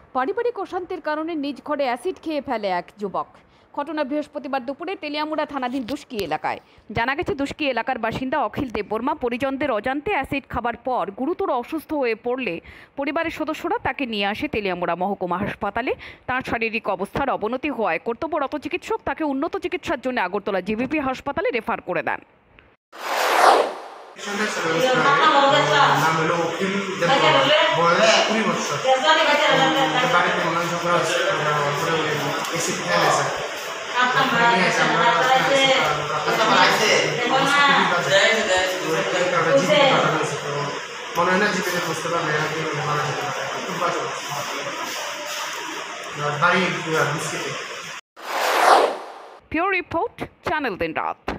পারিবারিক অশান্তির কারণে নিজ ঘরে অ্যাসিড খেয়ে ফেলে এক যুবক। ঘটনা বৃহস্পতিবার দুপুরে তেলিয়ামুড়া থানাধীন দুস্কি এলাকায়। জানা গেছে, দুস্কি এলাকার বাসিন্দা অখিল দেববর্মা পরিজনদের অজান্তে অ্যাসিড খাবার পর গুরুতর অসুস্থ হয়ে পড়লে পরিবারের সদস্যরা তাকে নিয়ে আসে তেলিয়ামুড়া মহকুমা হাসপাতালে। তার শারীরিক অবস্থার অবনতি হওয়ায় কর্তব্যরত চিকিৎসক তাকে উন্নত চিকিৎসার জন্য আগরতলা জিবিপি হাসপাতালে রেফার করে দেন। নাম হলো অখিল বয়স 20 বছর। বাড়িতে মনে হয় ঝগড়া হচ্ছে, এসিড খেয়ে গেছে। মনে হয় না জীবিত বুঝতে পারবে মারা যেতে পারে, খুব বাজে বাড়ি বিস্কিটে। Pure Report, Channel 10 Raat।